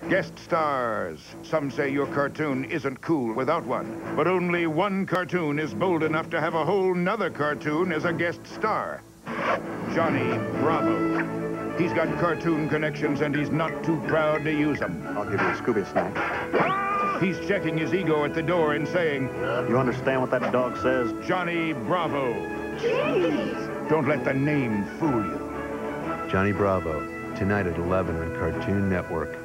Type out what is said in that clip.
Guest stars. Some say your cartoon isn't cool without one. But only one cartoon is bold enough to have a whole nother cartoon as a guest star. Johnny Bravo. He's got cartoon connections and he's not too proud to use them. I'll give you a Scooby snack. He's checking his ego at the door and saying, You understand what that dog says? Johnny Bravo. Jeez. Don't let the name fool you. Johnny Bravo, tonight at 11 on Cartoon Network.